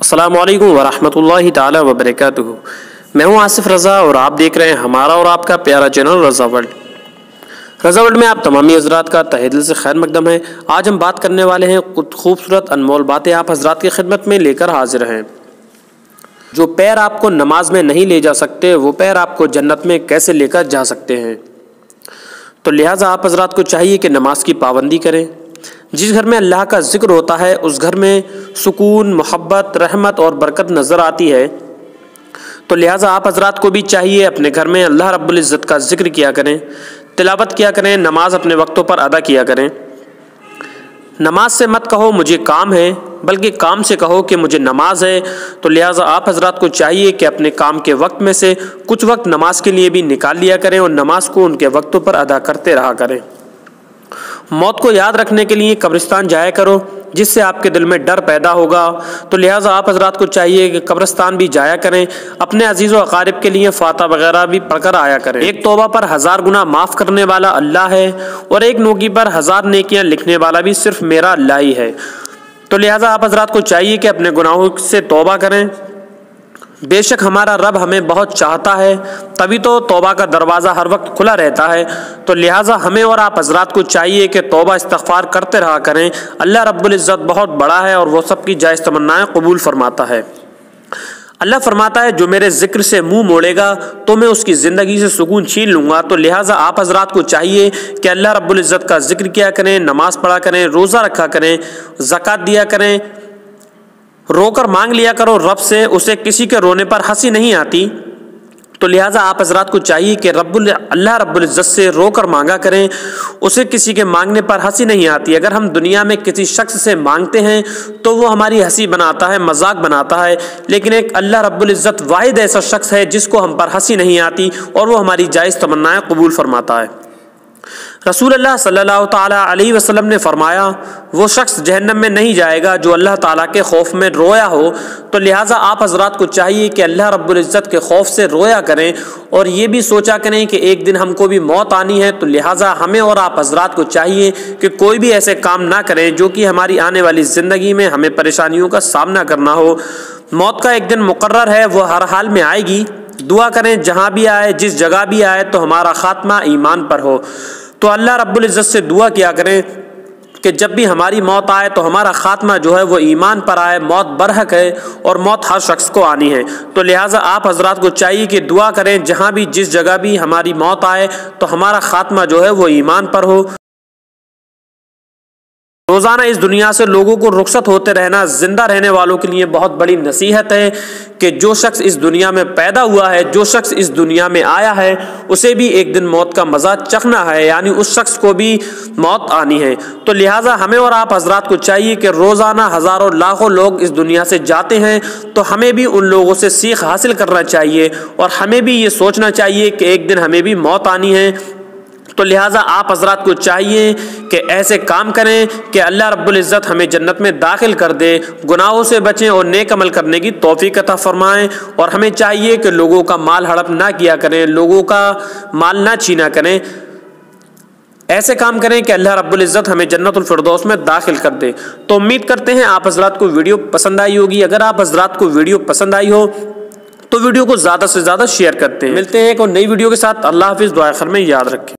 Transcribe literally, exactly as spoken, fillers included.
अस्सलामु अलैकुम वरहमतुल्लाहि ताला वबरकातुहू। मैं हूं आसिफ रज़ा और आप देख रहे हैं हमारा और आपका प्यारा channel Raza world. Raza world में आप तमामी हज़रात का तहे दिल से खैर मकदम है। आज हम बात करने वाले हैं कुछ खूबसूरत अनमोल बातें आप हज़रात की खिदमत में लेकर हाजिर हैं। जो पैर आपको नमाज में नहीं ले जा सकते वो पैर आपको जन्नत में कैसे लेकर जा सकते हैं। तो लिहाजा आप हज़रात को चाहिए कि नमाज की पाबंदी करें। जिस घर में अल्लाह का जिक्र होता है उस घर में सुकून, मोहब्बत, रहमत और बरकत नज़र आती है। तो लिहाजा आप हज़रात को भी चाहिए अपने घर में अल्लाह रब्बुल इज़्ज़त का जिक्र किया करें, तिलावत किया करें, नमाज अपने वक्तों पर अदा किया करें। नमाज से मत कहो मुझे काम है, बल्कि काम से कहो कि मुझे नमाज है। तो लिहाजा आप हज़रात को चाहिए कि अपने काम के वक्त में से कुछ वक्त नमाज के लिए भी निकाल लिया करें और नमाज को उनके वक्तों पर अदा करते रहा करें। मौत को याद रखने के लिए कब्रिस्तान जाया करो, जिससे आपके दिल में डर पैदा होगा। तो लिहाजा आप हज़रात को चाहिए कि कब्रिस्तान भी जाया करें, अपने अजीज़ व अकारिब के लिए फ़ाता वगैरह भी पढ़कर आया करें। एक तौबा पर हज़ार गुनाह माफ़ करने वाला अल्लाह है और एक नोकी पर हज़ार नेकियां लिखने वाला भी सिर्फ मेरा अल्लाह ही है। तो लिहाजा आप हज़रात को चाहिए कि अपने गुनाहों से तौबा करें। बेशक हमारा रब हमें बहुत चाहता है, तभी तो तौबा का दरवाज़ा हर वक्त खुला रहता है। तो लिहाजा हमें और आप हज़रात को चाहिए कि तौबा इस्तग़फ़ार करते रहा करें। अल्लाह रब्बुल इज़्ज़त बहुत बड़ा है और वो सबकी जायज़ तमन्नाएं कबूल फरमाता है। अल्लाह फरमाता है जो मेरे ज़िक्र से मुंह मोड़ेगा तो मैं उसकी ज़िंदगी से सुकून छीन लूँगा। तो लिहाजा आप हज़रात को चाहिए कि अल्लाह रब्बुल इज़्ज़त का ज़िक्र किया करें, नमाज़ पढ़ा करें, रोज़ा रखा करें, ज़कात दिया करें, रोकर मांग लिया करो रब से, उसे किसी के रोने पर हंसी नहीं आती। तो लिहाजा आप हज़रात को चाहिए कि रब्बुल अल्लाह रब्बुल इज़्ज़त से रोकर मांगा करें, उसे किसी के मांगने पर हंसी नहीं आती। अगर हम दुनिया में किसी शख्स से मांगते हैं तो वो हमारी हंसी बनाता है, मजाक बनाता है, लेकिन एक अल्लाह रब्बुल इज़्ज़त वाहिद ऐसा शख्स है जिसको हम पर हंसी नहीं आती और वो हमारी जायज़ तमन्नाएं कबूल फरमाता है। रसूल अल्लाह सल्लल्लाहु ताला अलैहि वसल्लम ने फरमाया वो शख्स जहन्नम में नहीं जाएगा जो अल्लाह ताला के खौफ में रोया हो। तो लिहाजा आप हज़रात को चाहिए कि अल्लाह रब्बुल इज़्ज़त के खौफ से रोया करें और ये भी सोचा करें कि एक दिन हमको भी मौत आनी है। तो लिहाजा हमें और आप हज़रात को चाहिए कि कोई भी ऐसे काम ना करें जो कि हमारी आने वाली ज़िंदगी में हमें परेशानियों का सामना करना हो। मौत का एक दिन मुकर्रर है, वो हर हाल में आएगी। दुआ करें जहाँ भी आए, जिस जगह भी आए, तो हमारा ख़ात्मा ईमान पर हो। तो अल्लाह रब्बुल इज़्ज़त से दुआ किया करें कि जब भी हमारी मौत आए तो हमारा ख़ात्मा जो है वो ईमान पर आए। मौत बरहक है और मौत हर शख्स को आनी है। तो लिहाजा आप हज़रात को चाहिए कि दुआ करें जहाँ भी, जिस जगह भी हमारी मौत आए तो हमारा ख़ात्मा जो है वो ईमान पर हो। रोज़ाना इस दुनिया से लोगों को रुखसत होते रहना जिंदा रहने वालों के लिए बहुत बड़ी नसीहत है कि जो शख्स इस दुनिया में पैदा हुआ है, जो शख्स इस दुनिया में आया है, उसे भी एक दिन मौत का मज़ा चखना है, यानी उस शख्स को भी मौत आनी है। तो लिहाजा हमें और आप हज़रात को चाहिए कि रोज़ाना हज़ारों लाखों लोग इस दुनिया से जाते हैं, तो हमें भी उन लोगों से सीख हासिल करना चाहिए और हमें भी ये सोचना चाहिए कि एक दिन हमें भी मौत आनी है। तो लिहाजा आप हज़रात को चाहिए कि ऐसे काम करें कि अल्लाह रब्बुल इज़्ज़त हमें जन्नत में दाखिल कर दे, गुनाहों से बचें और नेक अमल करने की तौफीक अता फरमाएं। और हमें चाहिए कि लोगों का माल हड़प ना किया करें, लोगों का माल ना छीना करें। ऐसे काम करें कि अल्लाह रब्बुल इज़्ज़त हमें जन्नतुल फिरदौस में दाखिल कर दे। तो उम्मीद करते हैं आप हज़रात को वीडियो पसंद आई होगी। अगर आप हज़रात को वीडियो पसंद आई हो तो वीडियो को ज़्यादा से ज़्यादा शेयर करते हैं। मिलते हैं एक और नई वीडियो के साथ। अल्लाह हाफ़िज़, दुआ आखिर में याद रखें।